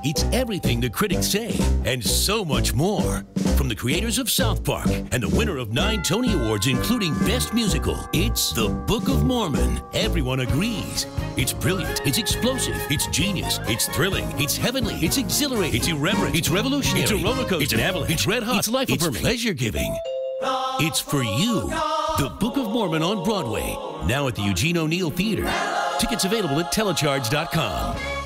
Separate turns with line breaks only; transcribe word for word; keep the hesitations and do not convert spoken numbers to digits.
It's everything the critics say, and so much more. From the creators of South Park and the winner of nine Tony Awards, including Best Musical, it's the Book of Mormon. Everyone agrees. It's brilliant, it's explosive, it's genius, it's thrilling, it's heavenly, it's exhilarating, it's irreverent, it's revolutionary, it's a roller coaster, it's an avalanche, it's red hot, it's life-affirming, it's pleasure-giving. It's for you. The Book of Mormon on Broadway, now at the Eugene O'Neill Theater. Tickets available at telecharge dot com.